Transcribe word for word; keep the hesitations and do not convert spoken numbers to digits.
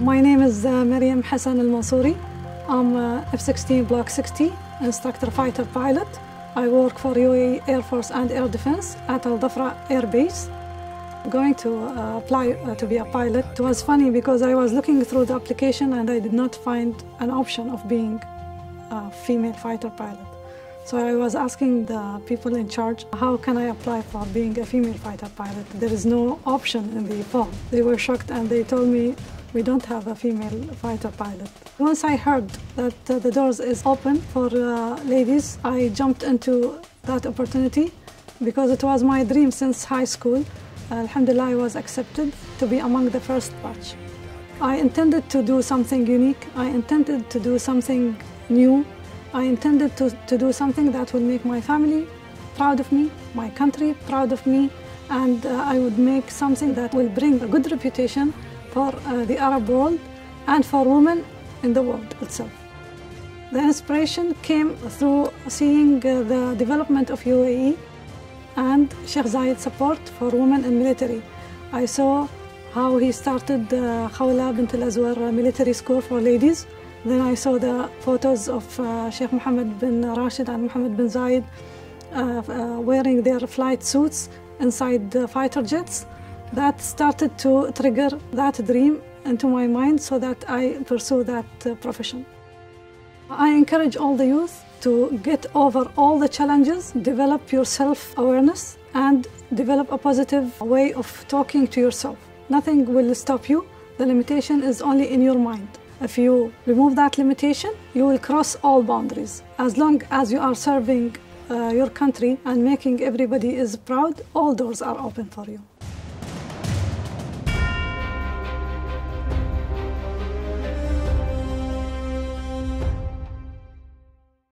My name is uh, Mariam Al Mansouri. I'm uh, F sixteen Block sixty instructor fighter pilot. I work for U A E Air Force and Air Defense at Al Dhafra Air Base. Going to uh, apply uh, to be a pilot. It was funny because I was looking through the application and I did not find an option of being a female fighter pilot. So I was asking the people in charge, how can I apply for being a female fighter pilot? There is no option in the form. They were shocked and they told me, we don't have a female fighter pilot. Once I heard that uh, the doors is open for uh, ladies, I jumped into that opportunity because it was my dream since high school. Alhamdulillah, I was accepted to be among the first batch. I intended to do something unique. I intended to do something new. I intended to, to do something that will make my family proud of me, my country proud of me, and uh, I would make something that will bring a good reputation for uh, the Arab world and for women in the world itself. The inspiration came through seeing uh, the development of U A E and Sheikh Zayed's support for women in military. I saw how he started the Khawla Bint Al-Azwar military school for ladies. Then I saw the photos of uh, Sheikh Mohammed bin Rashid and Mohammed bin Zayed uh, uh, wearing their flight suits inside the fighter jets. That started to trigger that dream into my mind so that I pursue that uh, profession. I encourage all the youth to get over all the challenges, develop your self-awareness, and develop a positive way of talking to yourself. Nothing will stop you. The limitation is only in your mind. If you remove that limitation, you will cross all boundaries. As long as you are serving uh, your country and making everybody is proud, all doors are open for you.